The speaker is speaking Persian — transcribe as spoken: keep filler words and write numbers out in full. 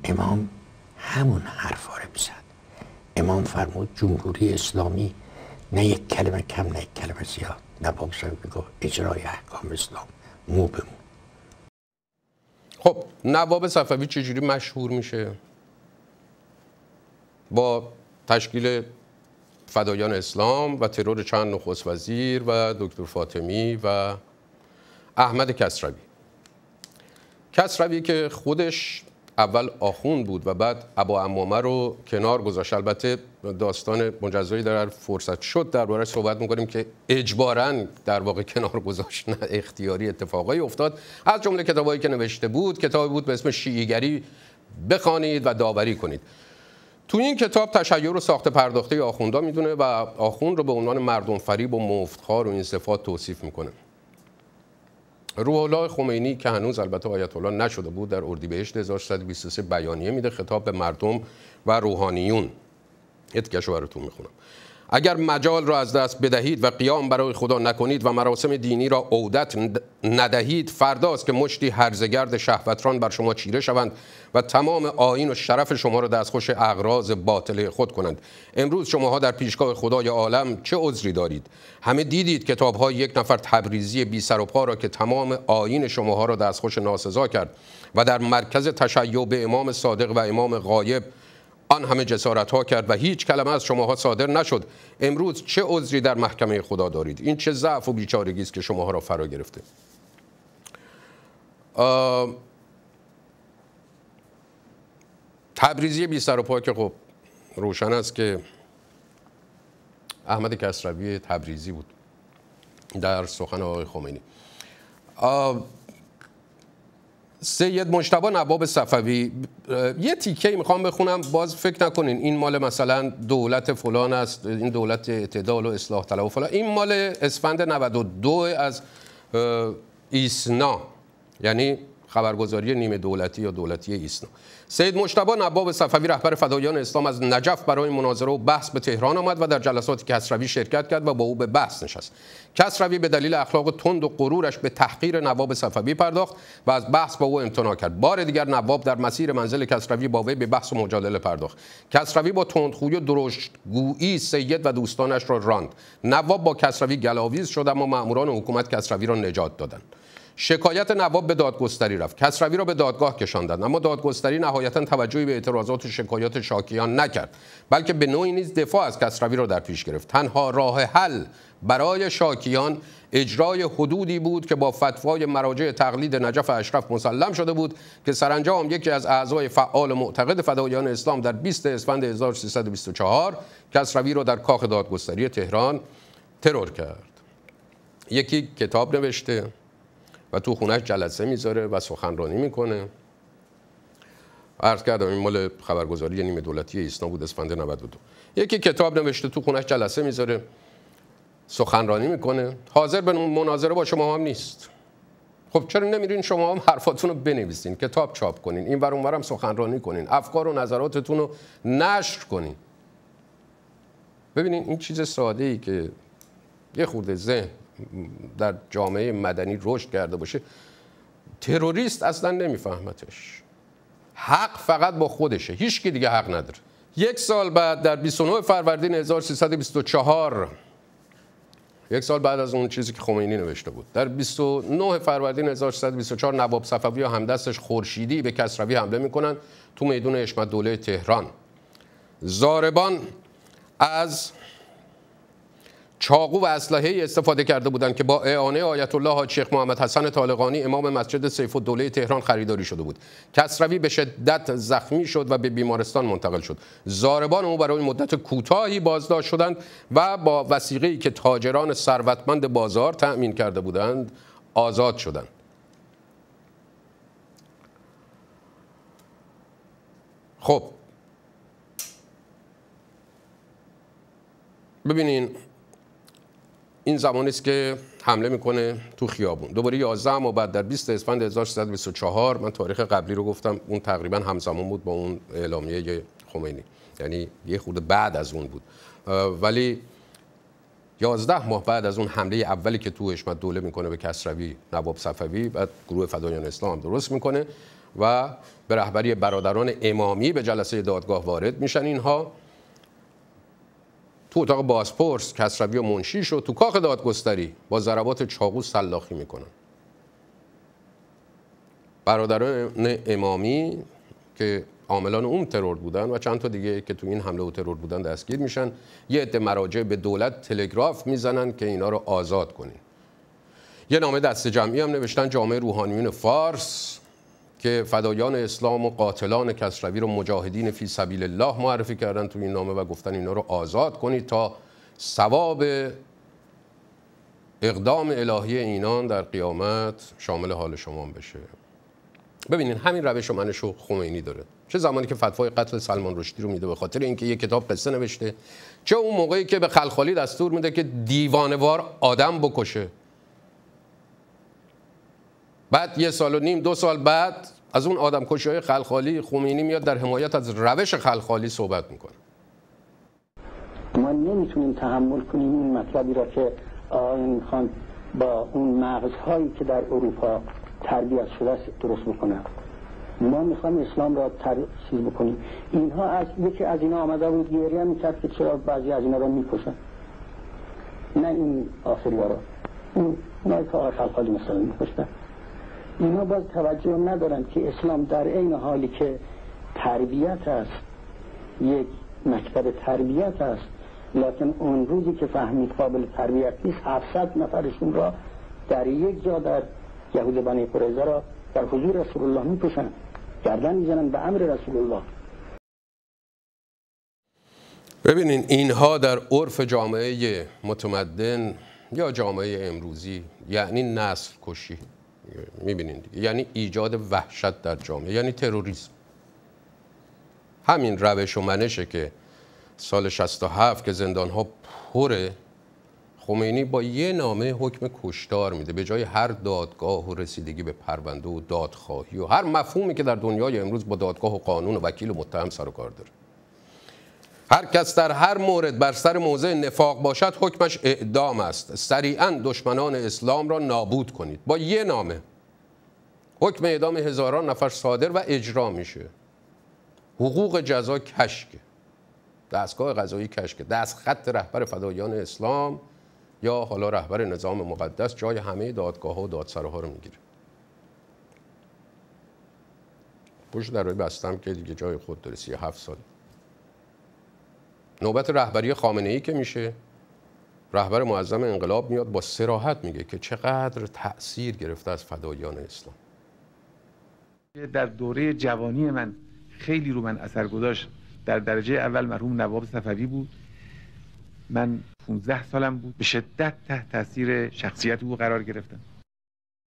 امام همون حرفا رو میزد. امام فرمود جمهوری اسلامی نه یک کلمه کم نه یک کلمه زیاد. نواب صاحب میگه اجرای احکام اسلام مو به مو. خب نواب صفوی چجوری مشهور میشه؟ با تشکیل فدایان اسلام و ترور چند نخست وزیر و دکتر فاطمی و احمد کسروی. کسروی که خودش اول آخوند بود و بعد ابا عمامه رو کنار گذاشت. البته داستان مجزایی در فرصت شد درباره صحبت می‌کنیم که اجباراً در واقع کنار گذاشت، نه اختیاری اتفاقایی افتاد. از جمله کتابایی که نوشته بود، کتابی بود به اسم شیعیگری بخوانید و داوری کنید. تو این کتاب تشیع رو ساخته پرداخته آخوندا میدونه و آخوند رو به عنوان مردم فریب و مفتخوار و این صفات توصیف میکنه. روح الله خمینی که هنوز البته آیت الله نشده بود در اردیبهشت هزار و سیصد و بیست و سه بیانیه میده خطاب به مردم و روحانیون. اتکشو براتون میخونم. اگر مجال را از دست بدهید و قیام برای خدا نکنید و مراسم دینی را عودت ندهید، فرداست که مشتی هرزگرد شهوتران بر شما چیره شوند و تمام آیین و شرف شما را دستخوش اغراض باطل خود کنند. امروز شماها در پیشگاه خدای عالم چه عذری دارید؟ همه دیدید کتاب‌های یک نفر تبریزی بی سر و پا را که تمام آیین شماها را دستخوش ناسزا کرد و در مرکز تشیع به امام صادق و امام غایب آن همه جسارت ها کرد و هیچ کلمه از شماها صادر نشد. امروز چه عذری در محکمه خدا دارید؟ این چه ضعف و بیچارگی است که شماها را فرا گرفته. تبریزی بی سر و پا که خب روشن است که احمد کسروی تبریزی بود در سخن آقای خمینی. سید مجتبی نواب صفوی، یه تیکه میخوام بخونم، باز فکر نکنین این مال مثلا دولت فلان است، این دولت اعتدال و اصلاح طلب و فلان. این مال اسفند نود و دو از ایسنا، یعنی خبرگزاری نیمه دولتی یا دولتی ایسنا. سید مجتبی نواب صفوی رهبر فدایان اسلام از نجف برای مناظره و بحث به تهران آمد و در جلسات کسروی شرکت کرد و با او به بحث نشست. کسروی به دلیل اخلاق تند و غرورش به تحقیر نواب صفوی پرداخت و از بحث با او امتناع کرد. بار دیگر نواب در مسیر منزل کسروی با وی به بحث و مجادله پرداخت. کسروی با تندخویی و درشتگویی سید و دوستانش را راند. نواب با کسروی گلاویز شد اما مأموران حکومت کسروی را نجات دادند. شکایت نواب به دادگستری رفت. کسروی را به دادگاه کشاندند اما دادگستری نهایتا توجهی به اعتراضات و شکایات شاکیان نکرد، بلکه به نوعی نیز دفاع از کسروی را در پیش گرفت. تنها راه حل برای شاکیان اجرای حدودی بود که با فتوای مراجع تقلید نجف اشرف مسلم شده بود که سرانجام یکی از اعضای فعال معتقد فدایان اسلام در بیست اسفند هزار و سیصد و بیست و چهار کسروی را در کاخ دادگستری تهران ترور کرد. یکی کتاب نوشته و تو خونهش جلسه میذاره و سخنرانی میکنه. عرض کردم این مال خبرگزاری نیمه دولتی ایسنا بود اسفند نود و دو. یکی کتاب نوشته تو خونهش جلسه میذاره سخنرانی میکنه، حاضر به مناظره با شما هم نیست. خب چرا نمیرین شما هم حرفاتون رو بنویسین، کتاب چاپ کنین، این ور اون ور هم سخنرانی کنین، افکار و نظراتتون رو نشر کنین. ببینین این چیز ساده ای که یه خورده ذهن در جامعه مدنی رشد کرده باشه، تروریست اصلا نمیفهمتش. حق فقط با خودشه، هیچ کی دیگه حق نداره. یک سال بعد در بیست و نه فروردین هزار و سیصد و بیست و چهار، یک سال بعد از اون چیزی که خمینی نوشته بود، در بیست و نه فروردین هزار و سیصد و بیست و چهار نواب صفوی و همدستش خورشیدی به کسروی حمله میکنن تو میدون حشمت دوله تهران. ضاربان از چاقو و اسلحه استفاده کرده بودند که با اعانه آیت الله حاج شیخ محمد حسن طالقانی امام مسجد سیف الدوله تهران خریداری شده بود. کسروی به شدت زخمی شد و به بیمارستان منتقل شد. ضاربان او برای مدت کوتاهی بازداشت شدند و با وثیقه‌ای که تاجران ثروتمند بازار تأمین کرده بودند آزاد شدند. خب ببینین این زمانی است که حمله میکنه تو خیابون. دوباره یازده ماه بعد در بیست اسفند هزار و سیصد و بیست و چهار، من تاریخ قبلی رو گفتم، اون تقریبا همزمان بود با اون اعلامیه خمینی، یعنی یه خورده بعد از اون بود، ولی یازده ماه بعد از اون حمله اولی که تو حشمت دوله میکنه به کسروی نواب صفوی، بعد گروه فدایان اسلام درست میکنه و به رهبری برادران امامی به جلسه دادگاه وارد میشن. اینها تو اتاق بازپرس کسروی و منشی شد، تو کاخ دادگستری با ضربات چاقو سلاخی میکنن. برادران امامی که عاملان اون ترور بودن و چند تا دیگه که تو این حمله و ترور بودن دستگیر میشن. یه عده مراجع به دولت تلگراف میزنن که اینا رو آزاد کنین. یه نامه دست جمعی هم نوشتن جامعه روحانیون فارس که فدایان اسلام و قاتلان کسروی رو مجاهدین فی سبیل الله معرفی کردن تو این نامه و گفتن اینا رو آزاد کنید تا ثواب اقدام الهی اینان در قیامت شامل حال شما بشه. ببینین همین روش و منش رو خمینی داره، چه زمانی که فتوای قتل سلمان رشدی رو میده به خاطر اینکه یک کتاب قصه نوشته، چه اون موقعی که به خلخالی دستور میده که دیوانه‌وار آدم بکشه. بعد یه سال و نیم دو سال بعد از اون آدم کشی‌های خلخالی خمینی میاد در حمایت از روش خلخالی صحبت میکنه. ما نمیتونیم تحمل کنیم این مطلبی را که آقایان خان با اون مغزهایی که در اروپا تربیت شده است درست بکنن. ما میخوایم اسلام را ترسیز بکنیم. اینها از یکی از اینا آمده بود گریه میکرد که چرا بعضی از اینا را میکشن، نه این آخری ها را، این اونایی که آقای خلخالی مثلا میکشتن. اینا باز توجه ندارن که اسلام در این حالی که تربیت است، یک مکتب تربیت است، لکن اون روزی که فهمید قابل تربیت نیست هفتصد نفرشون را در یک جا در یهود بنی قریظه را در حضور رسول الله میکشن، گردن میزنن به امر رسول الله. ببینین اینها در عرف جامعه متمدن یا جامعه امروزی یعنی نسل کشی، میبینین دیگه، یعنی ایجاد وحشت در جامعه، یعنی تروریسم. همین روش و منشه که سال شصت و هفت که زندان‌ها پره، خمینی با یه نامه حکم کشتار میده به جای هر دادگاه و رسیدگی به پرونده و دادخواهی و هر مفهومی که در دنیای امروز با دادگاه و قانون و وکیل و متهم سر و کار داره. هر کس در هر مورد بر سر موضع نفاق باشد حکمش اعدام است. سریعاً دشمنان اسلام را نابود کنید. با یه نامه حکم اعدام هزاران نفر صادر و اجرا میشه. حقوق جزا کشکه، دستگاه قضایی کشکه، دست خط رهبر فدایان اسلام یا حالا رهبر نظام مقدس جای همه دادگاه ها و دادسراها رو میگیره. پشت درهای بستم که دیگه جای خود داره. سی و هفت سال نوبت رهبری خامنه‌ای که میشه، رهبر معظم انقلاب میاد با صراحت میگه که چقدر تأثیر گرفته از فدایان اسلام. در دوره جوانی من خیلی رو من اثر گذاشت. در درجه اول مرحوم نواب صفوی بود. من پانزده سالم بود، به شدت تحت تاثیر شخصیت او قرار گرفتم.